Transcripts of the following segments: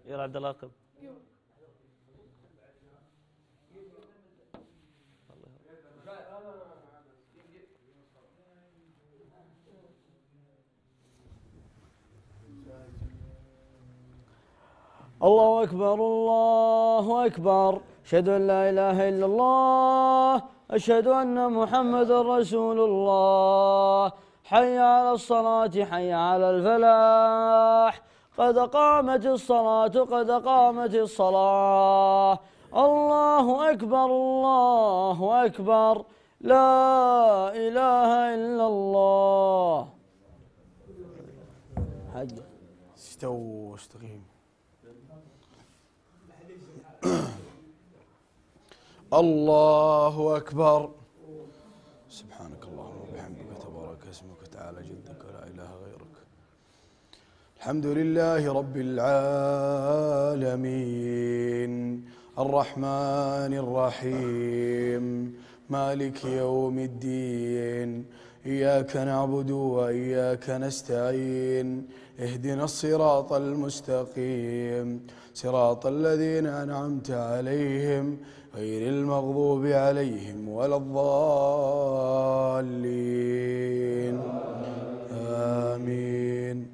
يلا عبد الله قم. الله أكبر الله أكبر، أشهد أن لا إله إلا الله، أشهد أن محمد رسول الله. حي على الصلاة حي على الفلاح، قد قامت الصلاة قد قامت الصلاة. الله أكبر الله أكبر، لا إله إلا الله. حج استووا واستقيموا. الله أكبر. سبحانك اللهم وبحمدك، تبارك اسمك وتعالى جدك ولا إله غيرك. الحمد لله رب العالمين، الرحمن الرحيم، مالك يوم الدين. إياك نعبد وإياك نستعين، اهدنا الصراط المستقيم، صراط الذين أنعمت عليهم غير المغضوب عليهم ولا الضالين. آمين.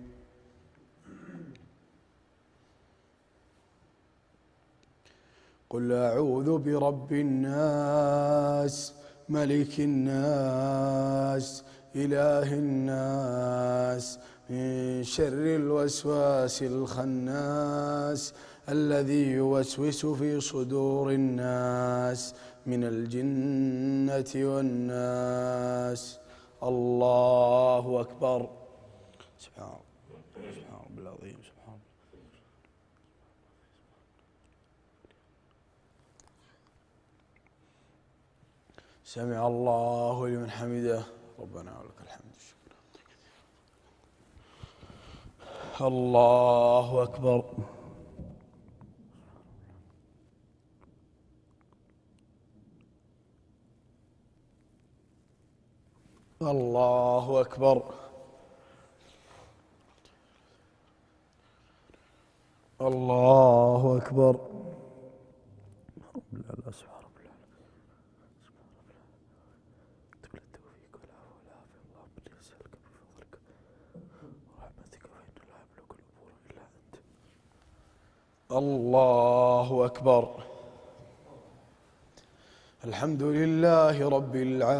قل أعوذ برب الناس، ملك الناس، إله الناس، من شر الوسواس الخناس، الذي يوسوس في صدور الناس من الجنة والناس. الله أكبر. سبحان رب العظيم. سبحان الله. سمع الله لمن حمده، ربنا ولك الحمد. الله أكبر. الله أكبر. الله أكبر. رب العلا سبحان رب العلا سبحان رب العلا. اكتب لي التوفيق والعفو والعافية، اللهم إني أسألك بفضلك ورحمتك، فإن لا يملك الأمور إلا أنت. الله أكبر. الحمد لله رب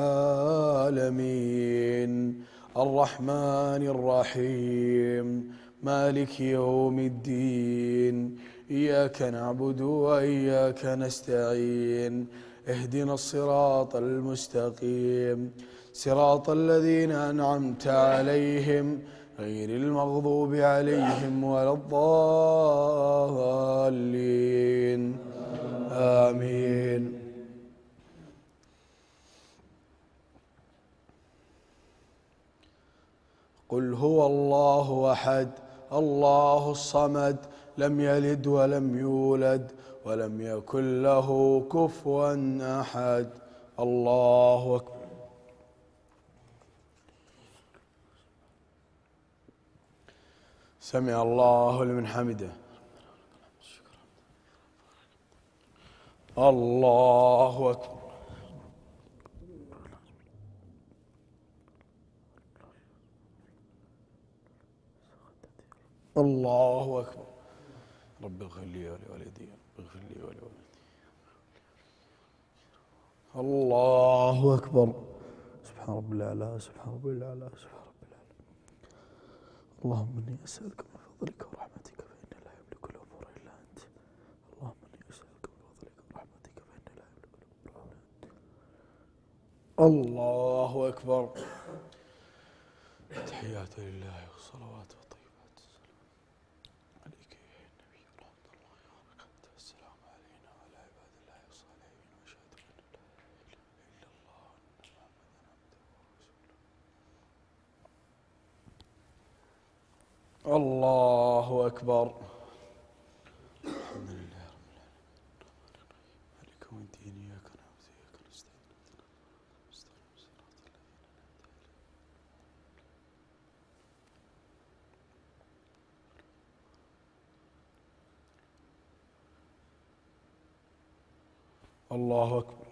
العالمين، الرحمن الرحيم، مالك يوم الدين. إياك نعبد وإياك نستعين، اهدنا الصراط المستقيم، صراط الذين أنعمت عليهم غير المغضوب عليهم ولا الضالين. آمين. قل هو الله أحد، الله الصمد، لم يلد ولم يولد ولم يكن له كفوا أحد. الله أكبر. سمع الله لمن حمده. الله أكبر. الله أكبر. رب اغفر لي ولوالدي، اغفر لي ولوالدي. الله أكبر. سبحان رب الأعلى سبحان رب الأعلى سبحان رب الأعلى. اللهم إني أسألك من فضلك ورحمتك، فإن لا يملك الأمور إلا أنت. اللهم إني أسألك من فضلك ورحمتك، فإن لا يملك الأمور إلا أنت. الله أكبر. تحيات لله والصلوات والطيبات. عليك يا النبي ورحمة الله وبركاته. السلام علينا وعلى عباد الله الصالحين، وأشهد أن لا إله إلا الله وأن محمدا عبده ورسوله. الله أكبر. الحمد لله رب العالمين، مالك يوم الدين، إياك نعبد وإياك نستعين، اهدنا الصراط المستقيم، صراط الذين أنعمت عليهم. الله أكبر.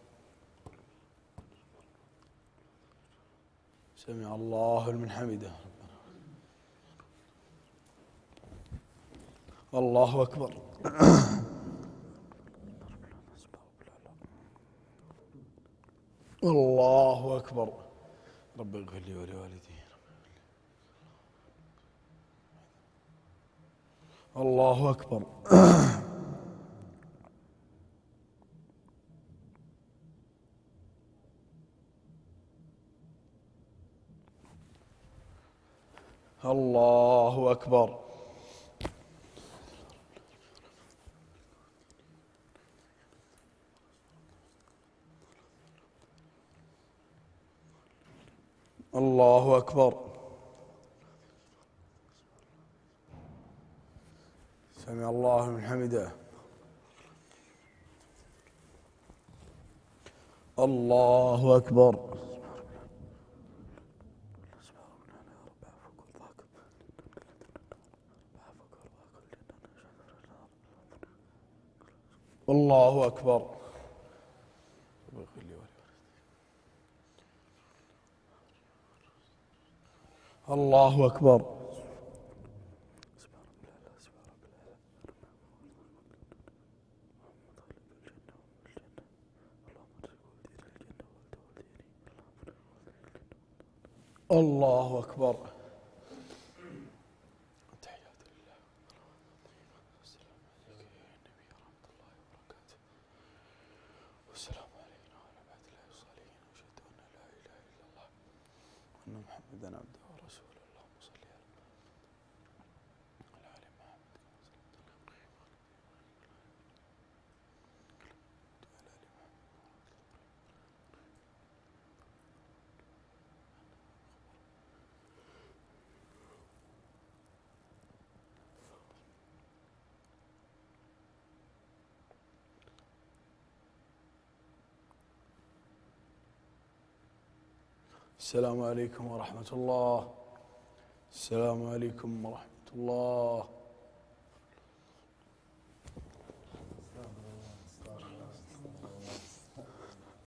سمع الله لمن حمده. الله أكبر. الله أكبر. رب اغفر لي ولوالدي. الله أكبر. الله أكبر. الله أكبر. سمع الله من حمده. الله أكبر. الله أكبر. الله أكبر. الله أكبر. تحيات لله. والسلام عليك يا نبي ورحمة الله وبركاته. والسلام علينا وعلى عباد الله الصالحين. وأشهد أن لا إله إلا الله وأن محمدا عبده ورسوله. اللهم صل على آل محمد. السلام عليكم ورحمة الله. السلام عليكم ورحمة الله.